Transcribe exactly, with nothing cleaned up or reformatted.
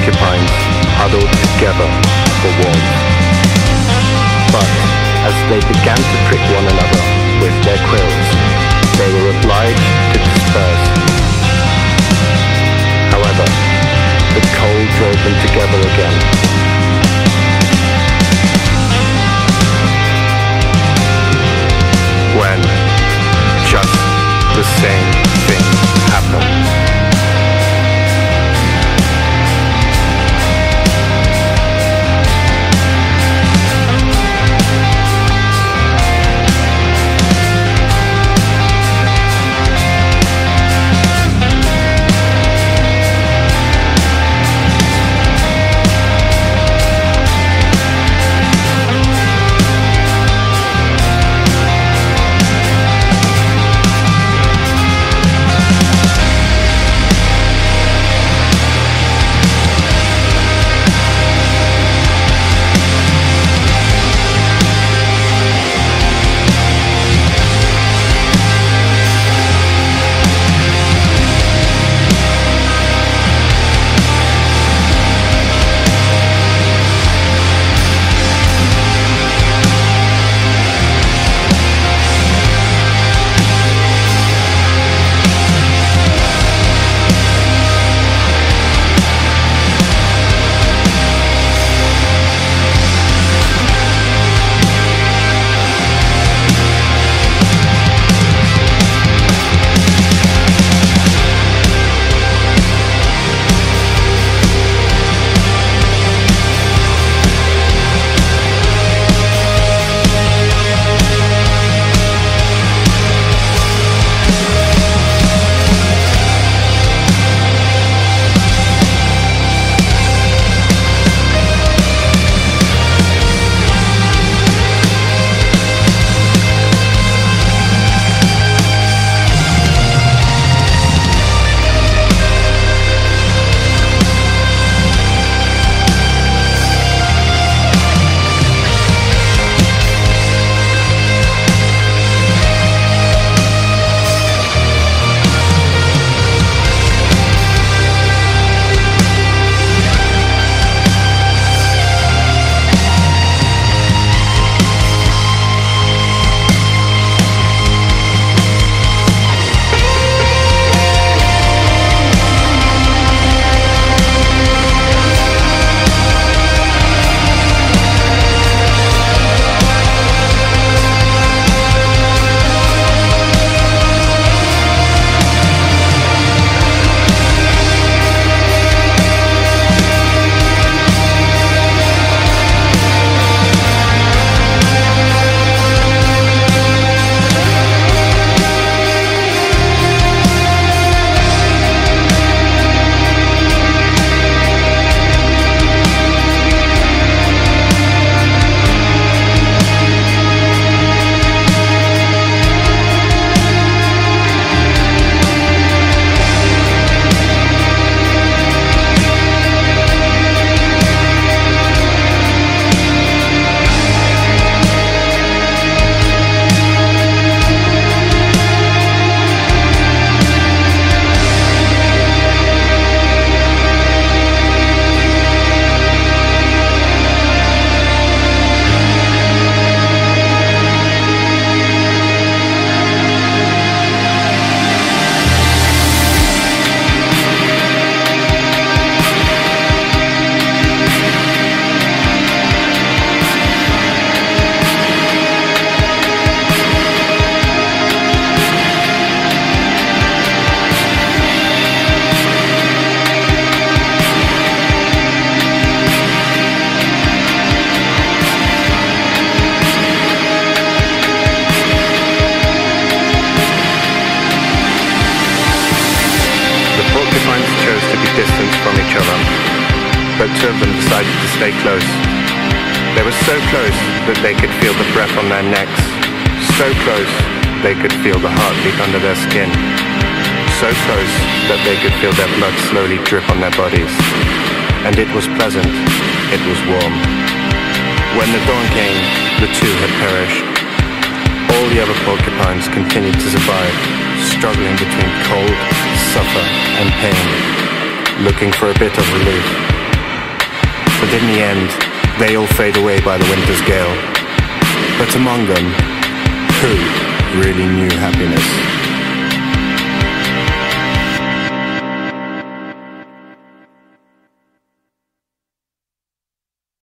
porcupines huddled together for warmth. But as they began to prick one another with their quills, they were obliged to disperse. However, the cold drove them together again. When just the same thing happened. but two of them decided to stay close. They were so close that they could feel the breath on their necks, so close they could feel the heartbeat under their skin, so close that they could feel their blood slowly drip on their bodies. And it was pleasant, it was warm. When the dawn came, the two had perished. All the other porcupines continued to survive, struggling between cold, suffer, and pain, looking for a bit of relief. and in the end, they all fade away by the winter's gale. But among them, who really knew happiness?